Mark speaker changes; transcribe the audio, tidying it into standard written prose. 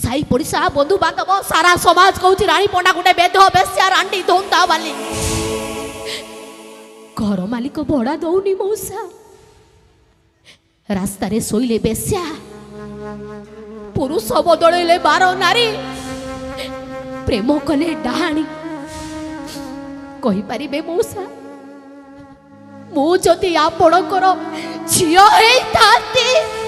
Speaker 1: साई पड़िशा बंधु बांधव सारा समाज कहूँ राणी पंडा गोटे बेद बेस्या रांडी धोंदा वाली घर मालिक भड़ा दौनी मौसा रास्ता रे शोइले बेस्या पुरुष बदलैले 12 नारी प्रेम कले डाहाणी कही पारिबे मौसा मु जदि आपणकर झियो हेई थाती